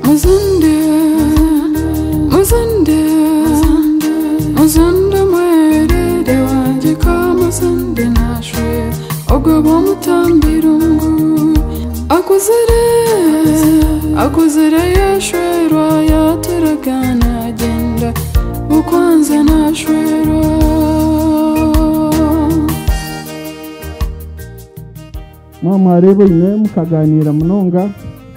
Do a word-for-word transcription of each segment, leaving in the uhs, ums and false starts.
Muzande, Muzande, Muzande mwere de wanje ka Muzande nashwe Ogobo mutambirungu Akuzere, akuzere yashwerwa yaturagana agenda Ukwanza nashwerwa Mama rebo ine mukaganira munonga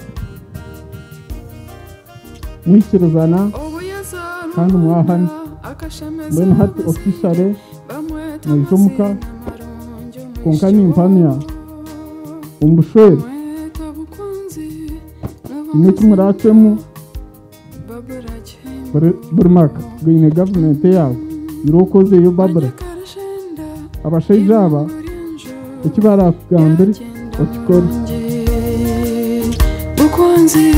mwikiruzana kandi mwahani mbene hati officially mwijomuka konka nimpamya umbushwere imiti muracemu buri mwaka gwine government yawe irokoze yo babura abashaija aba ikibara kugambira okikora ukwanzi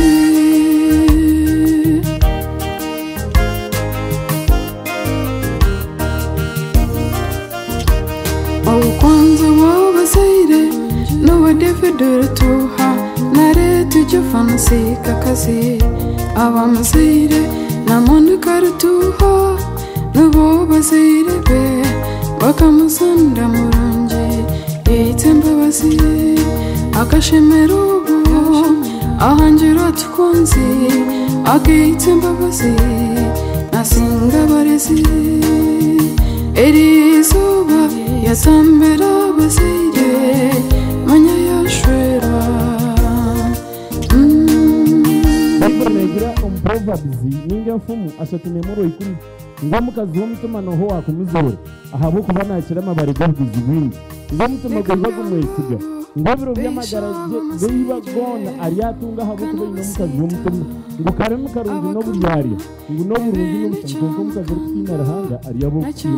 ukwanzi wabazaire nowe defedere tuha nare tujufana sika kazi abamuzaire namuntu kartuha nobo bazaire be bakamusanda murungi itemba basi akashemero ahanjira tukunzi akitemba basi nasinga barezi erizuba yasambera basire manya yashwera banegira umproverbs ninga mfumu ashatune muro ikumi ngo mukazi wo mutuma no ho akumuzore ahabo kubana kirama bari gavuzi wingi ngo mutuma gwa gumwesiga ngabiro byamagaraje biba gona ariyatunga habo kuba ino mukazi wo mutuma ngo kare mukarungi no buryari ngo no burungi no mukazi wo mukazi wo kwinara hanga ariyabo kwima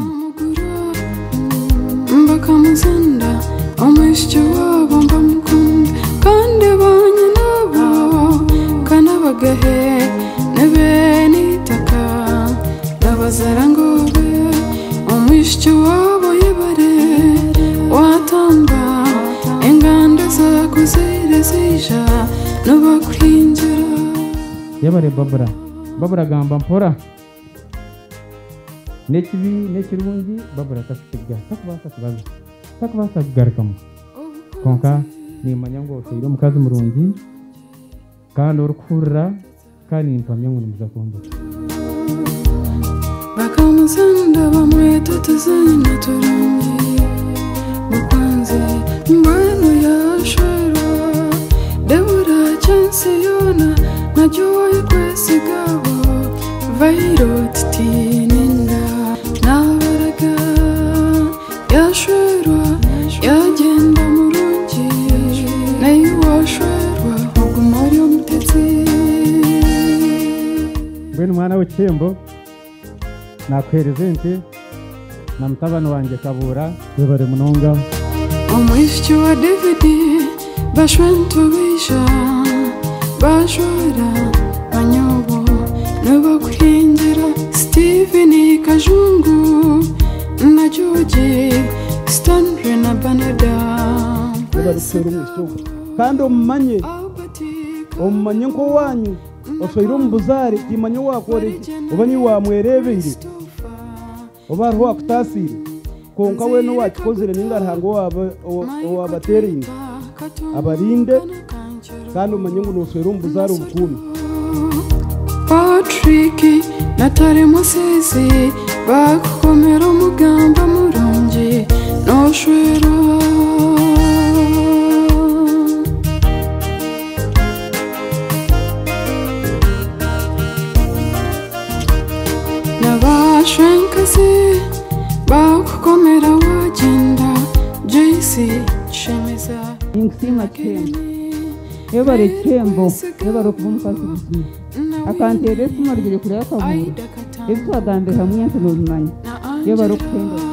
bakamuzanda omwisho wabo mbamukunda kandi banye nabo kanabagahe nebenitaka nabazarangobe omwisho wabo yebare watamba enganda zakuzire zija nobakwinjira yebare babura babura gamba mpora nekibi nekirungi babura tafitiga takubasa kubaza takubasa kugarukamo konka nimanya ngo shiro mukazi murungi kandi urukurra kandi nimpamye ngo muzakondo bakamuzanda bamweta tuzina turungi mukwanze mbano yashwera debura chance yona najoye kwesigaho vairot tininda nabaraga yashwera yagenda murungi nayo washwera ugumari umutezi bwene mwana w'ikembo nakwerezente na mutabano wanje kabura bebare munonga omwisho wa David bashwentu bisha bashwara manyobo nobakwinjira Stephen Kajungu na George Stanley na Banada kandi omumanye omumanye nko wanyu ofeiro mbuzari kimanye wakore obani wamwerebere obaru wakutasire konka we no wakikozere ningarango waba wabaterinde abarinde kandi umanye ngo nofeiro mbuzari ubukumi Patrick natare musezi bakukomera umugamba murungi noshwera nabashwenkazi bakukomera wagenda J C shemeza insima kembo ebare kembo ebare kubumukazi buzima akantere sima rigire kure yakabura ebyo agambe hamwe nse no bimanya ebare kembo